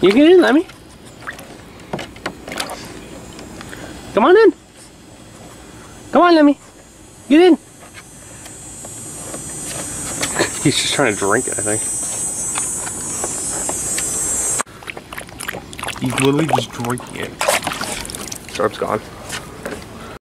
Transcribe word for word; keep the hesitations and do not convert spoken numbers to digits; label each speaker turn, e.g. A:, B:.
A: You get in, Lemmy. Come on in. Come on, Lemmy. Get in. He's just trying to drink it, I think. He's literally just drinking it. Sharp's gone.